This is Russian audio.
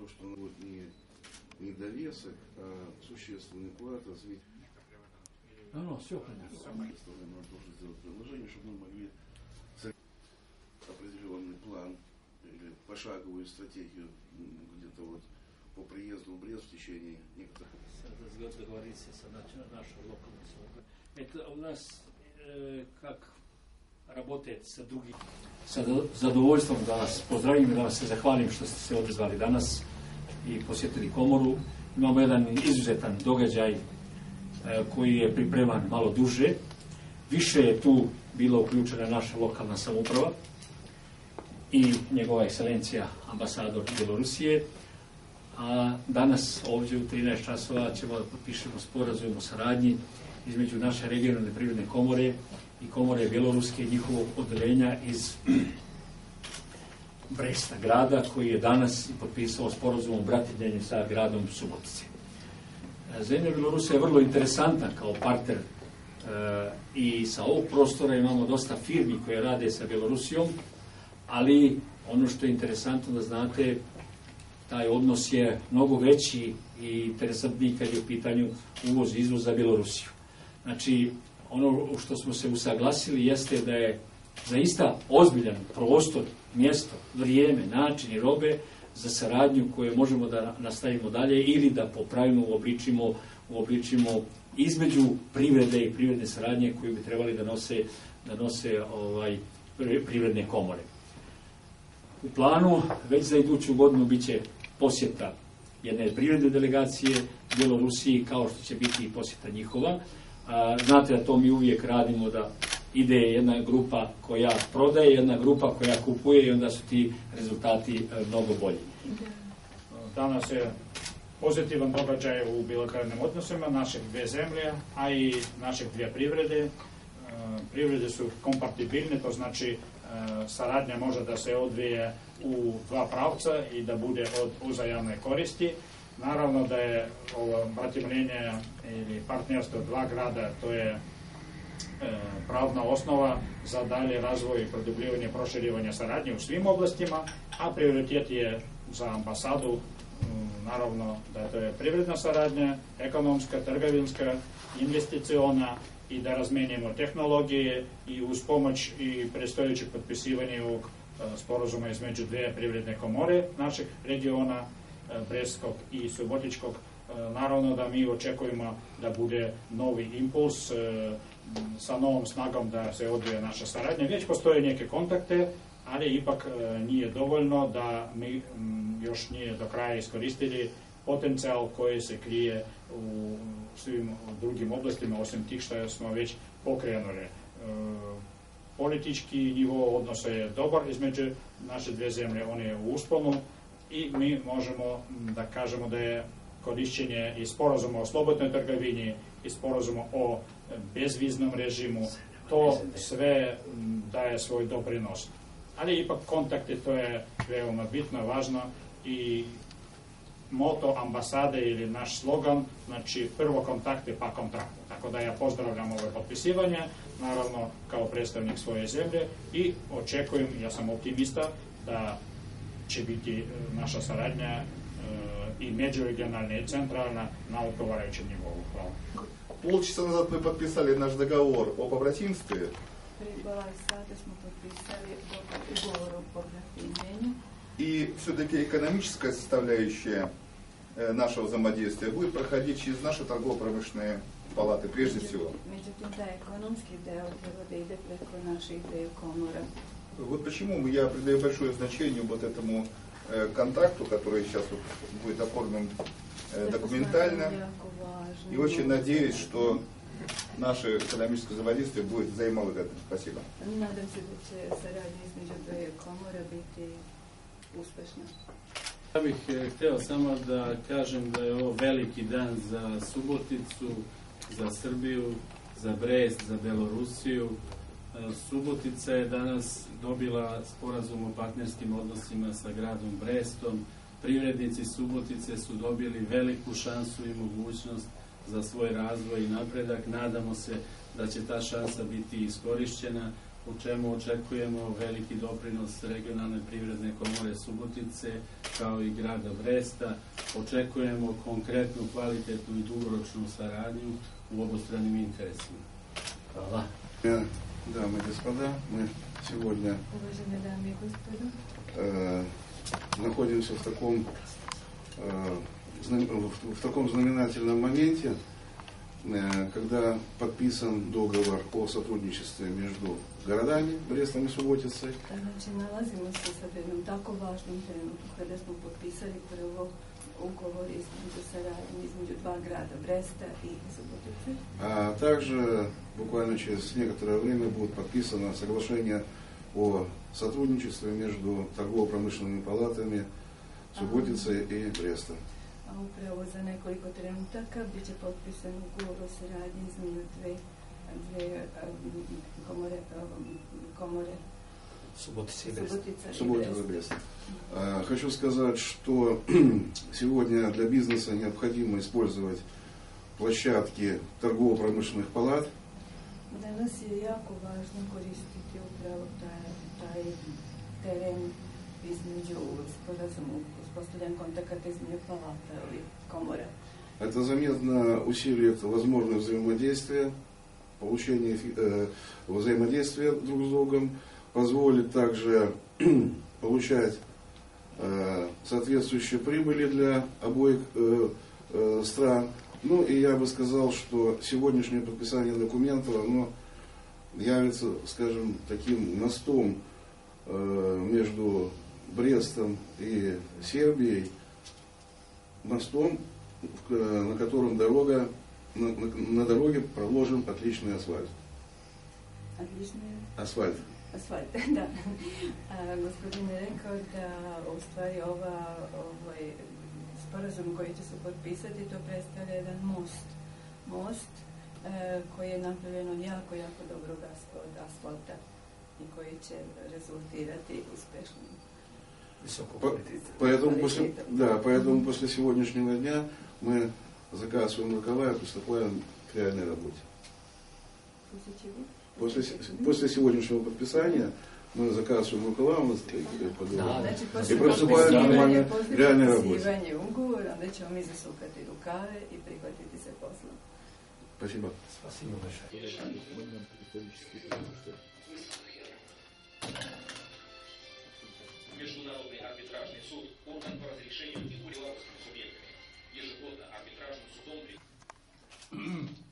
то, что будет не довесок, а существенный вклад в развитие. Все понятно. Нам тоже сделать предложение, чтобы мы могли определенный план или пошаговую стратегию где-то вот по приезду в Брест в течение некоторых. Договориться с нашей локальной службой. Это у нас как работает sa drugim. Sa zadovoljstvom da vas pozdravim i da vas se zahvalim što ste se odazvali danas i posjetili komoru. Imamo jedan izuzetan događaj koji je pripreman malo duže. Više je tu bila uključena naša lokalna samouprava i njegova ekscelencija ambasador Bjelorusije. A danas ovdje u 13 časova ćemo da potpišemo sporazum o saradnji između naše regionalne privredne komore i komore Bjeloruske, njihovog odeljenja iz Bresta grada, koji je danas i potpisao sporazum o bratimljenju sa gradom Subotice. Zemlja Bjelorusija je vrlo interesantna kao partner i sa ovog prostora imamo dosta firmi koje rade sa Bjelorusijom, ali ono što je interesantno da znate, taj odnos je mnogo veći i interesantniji kad je u pitanju uvoz i izvoz za Bjelorusiju. Znači, ono što smo se usaglasili jeste da je zaista ozbiljan prostor, mjesto, vrijeme, način i robe za saradnju koje možemo da nastavimo dalje ili da popravimo, uobličimo između privrede i privredne saradnje koje bi trebali da nose privredne komore. U planu već za iduću godinu biće posjeta jedne privredne delegacije Bjelorusiji, kao što će biti i posjeta njihova. Znate da to mi uvijek radimo, da ide jedna grupa koja prodaje, jedna grupa koja kupuje i onda su ti rezultati mnogo bolji. Danas je pozitivan događaj u bilateralnim odnosima naših dvije zemlje, a i naših dvije privrede. Privrede su kompatibilne, to znači saradnja može da se odvije u dva pravca i da bude od uzajamne koristi. Naravno da je ovo bratimljenje ili partnerstvo dva grada, to je pravna osnova za dalje razvoj i produbljivanje, proširivanje saradnje u svim oblastima, a prioritet je za ambasadu, naravno da to je privredna saradnja, ekonomska, trgovinska, investiciona i da razmenimo tehnologije i uz pomoć i predstojećeg potpisivanja ovog sporazuma između dvije privredne komore našeg regiona, Brestskog i Subotičkog. Naravno da mi očekujemo da bude novi impuls sa novom snagom da se odvije naša saradnja. Već postoje neke kontakte, ali ipak nije dovoljno da mi još nije do kraja iskoristili potencijal koji se krije u svim drugim oblastima, osim tih što smo već pokrenuli. Politički nivo odnosa je dobar između naše dvije zemlje, on je u usponu i mi možemo da kažemo da je korišćenje i sporazuma o slobodnoj trgovini i sporazuma o bezviznom režimu, to sve daje svoj doprinos. Ali ipak kontakte, to je veoma bitno, važno i moto ambasade ili naš slogan, znači prvo kontakte pa kontrakte. Tako da ja pozdravljam ovo potpisivanje, naravno kao predstavnik svoje zemlje i očekujem, ja sam optimista, da će biti naša saradnja i međuregionalna i centralna на odgovarajućem nivou. Hvala. Полчаса назад мы подписали наш договор о побратимстве. И все-таки экономическая составляющая нашего взаимодействия будет проходить через наши торгово-промышленные палаты прежде всего. Вот почему я придаю большое значение вот этому контакту, который сейчас вот будет оформлен документально. И очень надеюсь, что наше экономическое взаимодействие будет взаимовыгодным. Спасибо. Ja bih htio samo da kažem da je ovo veliki dan za Suboticu, za Srbiju, za Brest, za Bjelorusiju. Subotica je danas dobila sporazum o partnerskim odnosima sa gradom Brestom. Privrednici Subotice su dobili veliku šansu i mogućnost za svoj razvoj i napredak. Nadamo se da će ta šansa biti iskorišćena. u čemu očekujemo veliki doprinos regionalne privredne komore Subotice kao i grada Bresta. Očekujemo konkretnu, kvalitetnu i dugoročnu saradnju u obostranim interesima. Hvala. Дамы и господа, мы сегодня находимся в таком знаменательном моменте, когда подписан договор о сотрудничестве между городами Брестом и Суботицей. Znači, nalazimo se sad u jednom tako važnom trenutku kada smo potpisali prvo ugovor između saradnje između dva grada, Бреста и Суботицы. А также буквально через некоторое время будет подписано соглашение о сотрудничестве между торгово-промышленными палатами Суботицы и Бреста. A upravo za nekoliko trenutaka bit će potpisan ugovor o saradnji između dve komore Subotica i Суботица и Брест. Хочу сказать, что сегодня для бизнеса необходимо использовать площадки торгово-промышленных палат. Danas je jako važno koristiti upravo taj teren između sporazumu, uspostavljan kontakata između palata ili komora. Это заметно усилит возможное взаимодействие, получение взаимодействия друг с другом, позволит также получать соответствующие прибыли для обоих стран. Ну и я бы сказал, что сегодняшнее подписание документов, оно явится, скажем, таким мостом между Брестом и Сербией, мостом, на котором на дороге проложен отличный асфальт. Отличный Асфальт. asfalt, da. Gospodin je rekao da u stvari ovaj sporazum koji će se potpisati, to predstavlja jedan most koji je napravljen od jako dobrog asfalta i koji će rezultirati uspešnim. Поэтому после сегодняшнего дня мы закасываем рукава и приступаем к реальной работе. После сегодняшнего подписания мы закасываем рукава и приступаем к реальной работе. Onda ćemo mi zasukati rukave i prihvatiti se posla. Спасибо. Спасибо большое. Международный арбитражный суд – орган по разрешению и белорусским субъектами. Ежегодно арбитражным судом